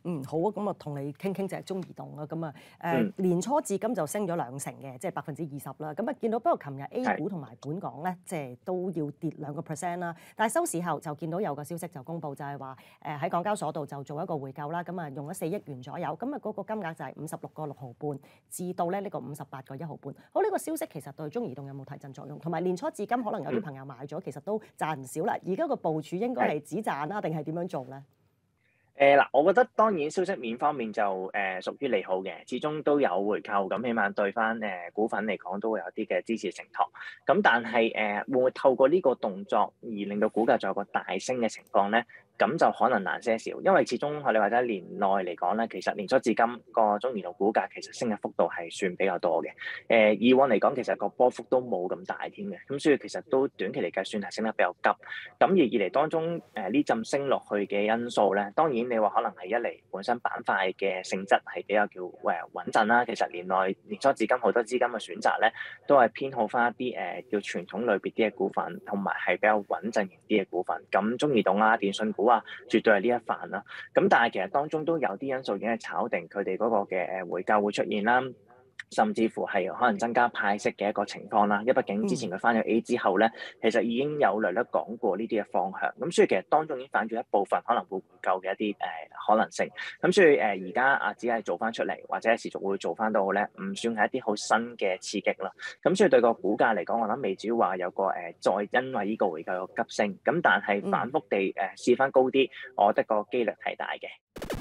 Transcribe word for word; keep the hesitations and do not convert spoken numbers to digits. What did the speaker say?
嗯，好啊，咁啊，同你傾傾就係中移動啦。咁啊，誒、 嗯， 年初至今就升咗兩成嘅，即係百分之二十啦。咁啊，見到不過琴日 A 係， 股同埋本港咧，即係都要跌兩個 percent 啦。但係收市後就見到有個消息就公布，就係話誒喺港交所度就做一個回購啦。咁啊，用咗四億元左右，咁啊嗰個金額就係五十六個六毫半，至到咧呢個五十八個一毫半。好，呢、個消息其實對中移動有冇提振作用？同埋年初至今可能有啲嗯， 朋友買咗，其實都賺唔少啦。而家個部署應該係。 係止賺啦，定係點樣做咧？ 誒嗱，我覺得當然消息面方面就誒、呃、屬於利好嘅，始終都有回購，咁起碼對翻誒、呃、股份嚟講都會有啲嘅支持承托。咁但係誒、呃、會唔會透過呢個動作而令到股價再有個大升嘅情況咧？咁就可能難些少，因為始終學你話齋年內嚟講咧，其實年初至今個中移動股價其實升嘅幅度係算比較多嘅。誒、呃、以往嚟講，其實個波幅都冇咁大添嘅，咁所以其實都短期嚟計算係升得比較急。咁而二嚟當中，誒呢陣升落去嘅因素咧，當然你話可能係一嚟本身板塊嘅性質係比較叫誒穩陣啦。其實年內年初至今好多資金嘅選擇咧，都係偏好翻一啲誒、呃、叫傳統類別啲嘅股份，同埋係比較穩陣型啲嘅股份。咁中移動啊、電信股啊，絕對係呢一範啦。咁但係其實當中都有啲因素已經係炒定佢哋嗰個嘅誒回購會出現啦。甚至乎係可能增加派息嘅一個情況啦，因為畢竟之前嗯。 佢翻咗 A 之後咧，其實已經有略略講過呢啲嘅方向，咁所以其實當中已經反映咗一部分可能會回購嘅一啲誒、呃、可能性，咁所以誒而家啊只係做翻出嚟，或者持續會做翻到咧，唔算係一啲好新嘅刺激啦，咁所以對個股價嚟講，我諗未至於話有個誒、呃、再因為呢個回購有急升，咁但係反嗯。 覆地誒、呃、試翻高啲，我覺得個機率係大嘅。